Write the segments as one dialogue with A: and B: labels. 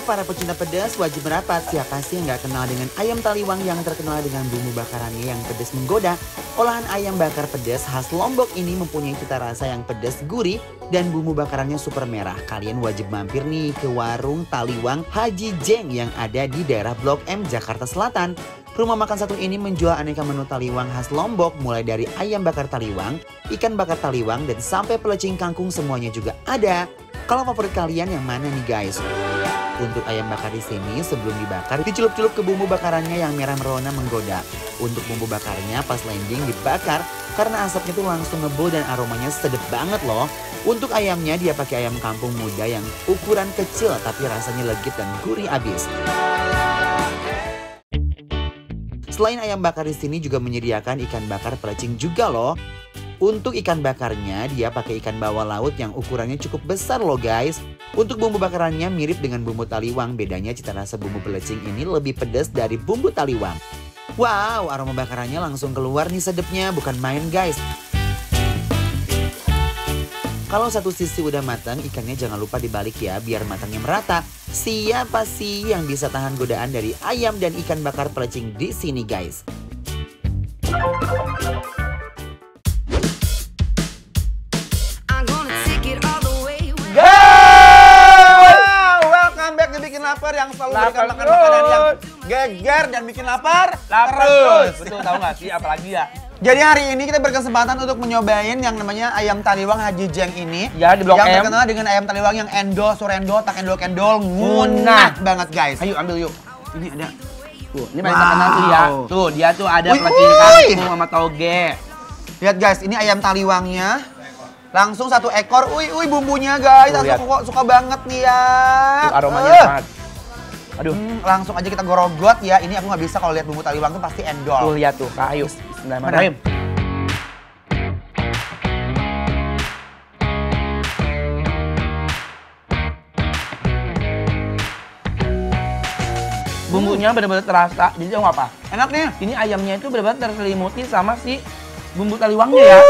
A: para pecinta pedas wajib merapat. Siapa sih yang gak kenal dengan ayam taliwang yang terkenal dengan bumbu bakarannya yang pedas menggoda? Olahan ayam bakar pedas khas Lombok ini mempunyai cita rasa yang pedas gurih dan bumbu bakarannya super merah. Kalian wajib mampir nih ke warung Taliwang Haji Jeng yang ada di daerah Blok M, Jakarta Selatan. Rumah makan satu ini menjual aneka menu taliwang khas Lombok, mulai dari ayam bakar taliwang, ikan bakar taliwang, dan sampai pelecing kangkung semuanya juga ada. Kalau favorit kalian yang mana nih guys? Untuk ayam bakar di sini sebelum dibakar dicelup-celup ke bumbu bakarannya yang merah merona menggoda. Untuk bumbu bakarnya pas landing dibakar karena asapnya tuh langsung ngebul dan aromanya sedap banget loh. Untuk ayamnya dia pakai ayam kampung muda yang ukuran kecil tapi rasanya legit dan gurih abis. Selain ayam bakar di sini juga menyediakan ikan bakar pelecing juga loh. Untuk ikan bakarnya dia pakai ikan bawal laut yang ukurannya cukup besar loh guys. Untuk bumbu bakarannya mirip dengan bumbu taliwang, bedanya cita rasa bumbu pelecing ini lebih pedas dari bumbu taliwang. Wow, aroma bakarannya langsung keluar nih sedapnya, bukan main guys. Kalau satu sisi udah matang, ikannya jangan lupa dibalik ya biar matangnya merata. Siapa sih yang bisa tahan godaan dari ayam dan ikan bakar pelecing di sini guys?
B: Lapar yang selalu berikan makanan yang geger dan bikin lapar terus.
C: Betul, tahu nggak sih apalagi ya.
B: Jadi hari ini kita berkesempatan untuk menyobain yang namanya ayam taliwang Haji Jeng ini.
C: Ya, di Blok
B: yang
C: M.
B: Yang terkenal dengan ayam taliwang yang endol, surendol, tak endol-kendol, ngunah banget guys.
C: Ayo ambil yuk.
B: Ini ada.
C: Tuh, ini paling terkenal tuh ya. Tuh, dia tuh ada pelecing kangkung sama toge.
B: Lihat guys, ini ayam taliwangnya. Langsung satu ekor, bumbunya guys, aku suka banget nih ya.
C: Tuh, aromanya banget. Aduh,
B: langsung aja kita gorogot ya. Ini aku nggak bisa kalau lihat bumbu taliwang tuh pasti endol.
C: Tuh lihat tuh, Kak Ayu. Bismillahirrahmanirrahim. Bumbunya benar-benar terasa. Jadi tahu apa?
B: Enak nih.
C: Ini ayamnya itu benar-benar terselimuti sama si bumbu taliwangnya ya.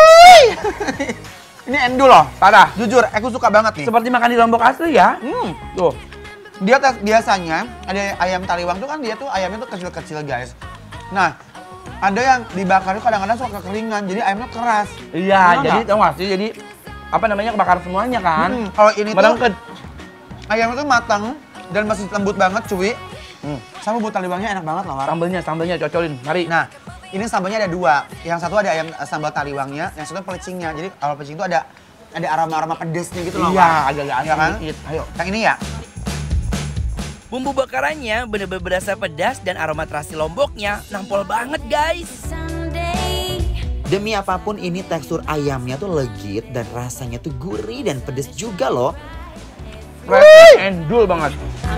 B: Ini endul loh,
C: parah.
B: Jujur, aku suka banget nih.
C: Seperti makan di Lombok asli ya. Tuh.
B: Dia biasanya ada ayam taliwang tuh kan dia tuh ayamnya tuh kecil-kecil guys. Nah, ada yang dibakar tuh kadang-kadang suka kekeringan, jadi ayamnya keras.
C: Iya, jadi tau gak sih? Jadi apa namanya kebakar semuanya kan?
B: Kalau ini
C: merengket.
B: Tuh ayamnya tuh matang dan masih lembut banget cuy. Sama bumbu taliwangnya enak banget loh.
C: Sambelnya cocolin, mari.
B: Nah, ini sambalnya ada dua. Yang satu ada ayam sambal taliwangnya, yang satu pelecingnya. Jadi kalau pelecing itu ada aroma-aroma pedesnya gitu loh.
C: Iya, agak-agak asin
B: kan?
C: dikit.
B: Ayo, yang ini ya.
D: Bumbu bakarannya bener-bener berasa pedas dan aroma terasi Lomboknya nampol banget guys.
A: Demi apapun ini tekstur ayamnya tuh legit dan rasanya tuh gurih dan pedas juga loh.
C: Endul banget.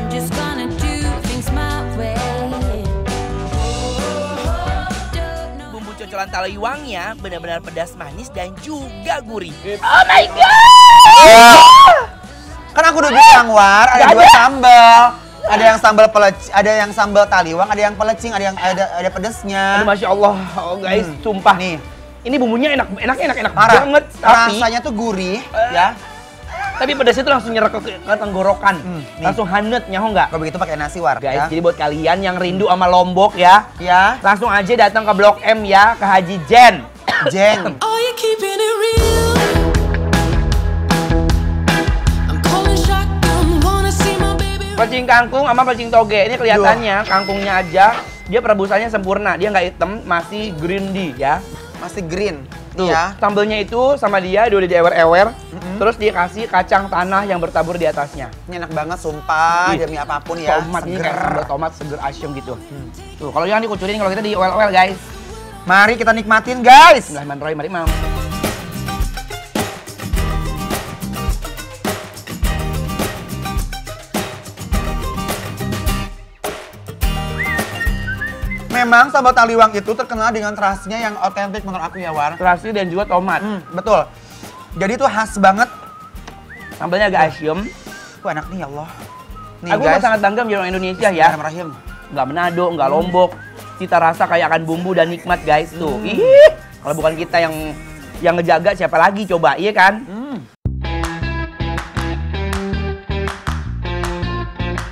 D: Bumbu cocolan taliwangnya benar-benar pedas manis dan juga gurih.
C: Oh my god!
B: Kan aku udah bilang War, ada dua sambal. Ada yang sambal taliwang, ada yang pelecing, ada pedesnya.
C: Aduh, Masya Allah, guys, sumpah nih. Ini bumbunya enak banget.
B: Rasanya tuh gurih, ya.
C: Tapi pedasnya tuh langsung nyerap ke tenggorokan. Langsung hanet, nyaho nggak?
B: Kalau begitu pakai nasi War,
C: guys.
B: Ya.
C: Jadi buat kalian yang rindu sama Lombok ya, langsung aja datang ke Blok M ya, ke Haji Jeng. Pelecing kangkung sama pelecing toge. Ini kelihatannya kangkungnya aja dia perebusannya sempurna. Dia nggak hitam, masih green ya.
B: Masih green.
C: Tuh, ya. Sambelnya itu sama dia udah diewer-ewer. Terus dikasih kacang tanah yang bertabur di atasnya.
B: Ini enak banget sumpah, demi apapun ya.
C: Tomat ini kayak sambal tomat seger asyem gitu. Tuh, kalau jangan dikucurin, kalau kita di oel-oel guys.
B: Mari kita nikmatin guys.
C: Bismillahirrahmanirrahim, mari mam.
B: Memang sambal taliwang itu terkenal dengan terasinya yang otentik menurut aku ya War.
C: Terasi dan juga tomat.
B: Betul. Jadi itu khas banget.
C: Sambalnya agak asyem.
B: Wah enak nih ya Allah. Nih,
C: aku sangat bangga menjadi orang Indonesia ya. Nggak Manado, nggak Lombok. Cita rasa kayak akan bumbu dan nikmat guys tuh. Kalau bukan kita yang ngejaga siapa lagi coba, iya kan?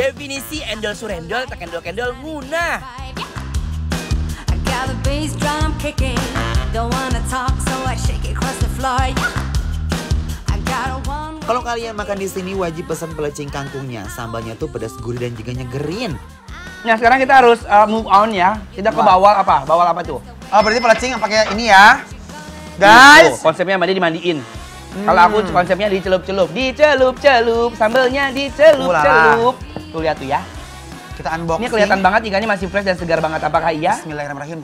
D: Definisi endol surendol tak endol-kendol ngunah.
E: I got the bass drum kicking. Don't wanna talk, so I shake it across the floor. I got a one.
A: Kalau kalian makan di sini wajib pesan pelecing kangkungnya. Sambalnya tuh pedas gurih dan juga nyegerin.
C: Nah sekarang kita harus move on ya. Kita ke bawal apa? Bawal apa tuh?
B: Oh, berarti pelecing yang pakai ini ya. Guys,
C: Tuh, konsepnya sama dia dimandiin. Kalau aku konsepnya dicelup-celup, dicelup-celup, sambelnya dicelup-celup. Tuh lihat tuh ya.
B: kita unboxing.
C: Ini kelihatan banget ikannya masih fresh dan segar banget. Apakah iya?
B: Bismillahirrahmanirrahim.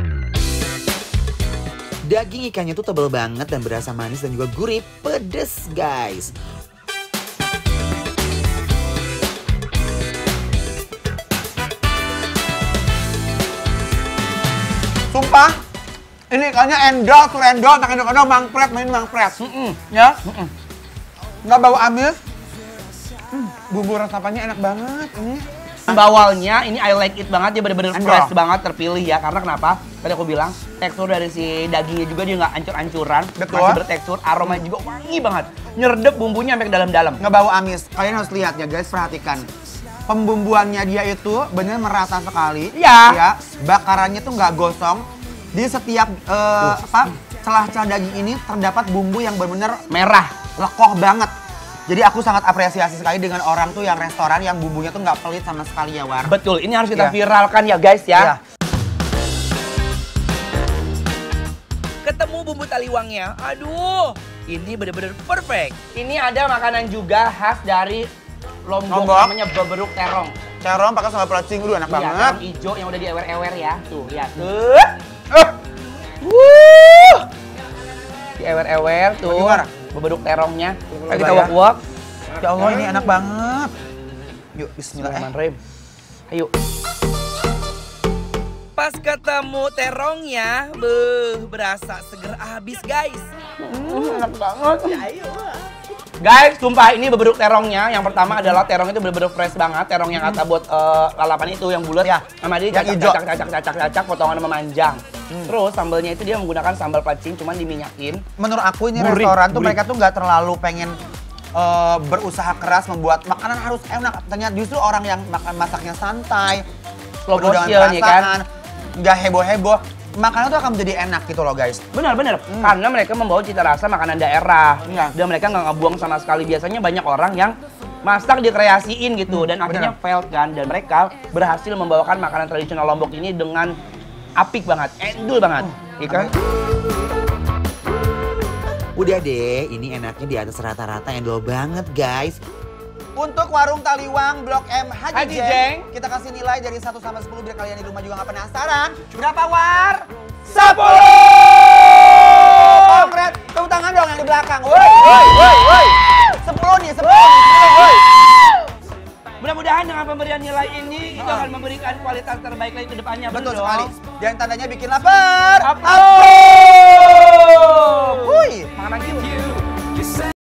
A: Daging ikannya tuh tebal banget dan berasa manis dan juga gurih, pedes guys.
B: Sumpah, ini ikannya endol, surendol, tak endol-endol, mangpret, main mangpret. Ya, nggak bau amis. Bumbu resapannya enak banget ini.
C: Bawalnya ini I like it banget, dia bener-bener
B: Endol.
C: fresh banget, terpilih ya. Karena kenapa? Tadi aku bilang tekstur dari si dagingnya juga dia nggak ancur-ancuran,
B: Betul.
C: masih bertekstur, aroma juga wangi banget, nyerdep bumbunya sampai ke dalam-dalam.
B: Nggak bau amis. Kalian harus lihat ya guys, perhatikan. Pembumbuannya dia itu bener merata sekali.
C: Iya.
B: Ya, bakarannya tuh nggak gosong. Di setiap celah-celah daging ini terdapat bumbu yang benar-benar
C: Merah.
B: lekoh banget. Jadi aku sangat apresiasi sekali dengan orang tuh yang restoran yang bumbunya tuh nggak pelit sama sekali ya, War.
C: Betul, ini harus kita
B: Iya.
C: viralkan ya guys ya.
B: Iya.
D: Ketemu bumbu taliwangnya, aduh, ini bener-bener perfect.
C: Ini ada makanan juga khas dari Lombok,
B: Lombok.
C: namanya beberuk terong.
B: Cerong pakai sambal pelecing dulu enak
C: Iya,
B: banget.
C: terong hijau yang udah diewer-ewer ya. Tuh, lihat. Diewer-ewer tuh.
B: Gimana?
C: Beberuk terongnya. Ayo kita
B: Bayar.
C: wok-wok.
B: Ya Allah, ini enak banget. Yuk, bismillah.
C: Bismillahirrahmanirrahim. Ayo.
D: Pas ketemu terongnya, berasa seger abis guys.
C: Enak banget. Guys, sumpah ini beberuk terongnya. Yang pertama adalah terong itu bener-bener fresh banget. Terong yang kata buat lalapan itu yang bulat.
B: Ya.
C: Sama dia
B: Yang hijau.
C: cacak, potongan memanjang. Terus sambalnya itu dia menggunakan sambal pacing, cuman diminyakin.
B: Menurut aku ini
C: Gurih,
B: restoran tuh
C: gurih.
B: mereka tuh nggak terlalu pengen berusaha keras membuat makanan harus enak. Ternyata justru orang yang masaknya santai,
C: Slow
B: penuh dengan
C: motion ya kan.
B: perasaan, nggak heboh-heboh. Makanan tuh akan menjadi enak gitu loh guys.
C: Benar-benar, karena mereka membawa cita rasa makanan daerah.
B: Iya.
C: Dan mereka nggak ngebuang sama sekali. Biasanya banyak orang yang masak dikreasiin gitu. Dan akhirnya failed kan. Dan mereka berhasil membawakan makanan tradisional Lombok ini dengan apik banget, endul banget. Iya kan?
A: Udah deh, ini enaknya di atas rata-rata endol banget guys.
B: Untuk warung Taliwang Blok M Haji
C: Haji
B: Jeng,
C: Jeng.
B: kita kasih nilai dari 1 sampai 10 biar kalian di rumah juga nggak penasaran. Berapa, War?
C: 10!
B: Kongres, tepuk tangan dong yang di belakang. Woi. 10 nih, 10 woi.
C: Mudah-mudahan dengan pemberian nilai ini itu akan memberikan kualitas terbaik lagi ke depannya.
B: Betul
C: dong?
B: sekali. Dan tandanya bikin lapar.
C: Upload!
B: Wuih.
C: Makan lagi yuk.